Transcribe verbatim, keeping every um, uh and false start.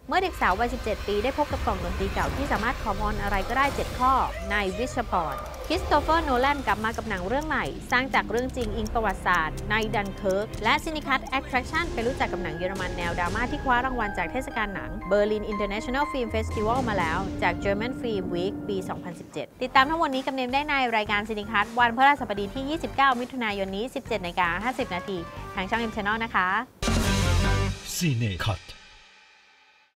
เมื่อเด็กสาววัย สิบเจ็ด ปีได้พบกับกล่องดนตรีเก่าที่สามารถขอพรอะไรก็ได้ เจ็ด ข้อในวิชพรคริสโตเฟอร์ โนแลนกลับมากับหนังเรื่องใหม่สร้างจากเรื่องจริงอิงประวัติศาสตร์ในดันเคิร์กและซินิคัตแอ t แทร t ชั่นไปรู้จักกับหนังเยอรมันแนวดราม่าที่คว้ารางวัลจากเทศกาลหนัง Berlin International Film Festival มาแล้วจาก German Film Week ปี สองพันสิบเจ็ด ติดตามทั้งหมดนี้กับเนมได้ในรายการซินิคัตวันพฤหัสบดีที่ ยี่สิบเก้า มิถุนายนนี้ สิบเจ็ดนาฬิกาห้าสิบนาทีทางช่อง M Channel นะคะ Cinecut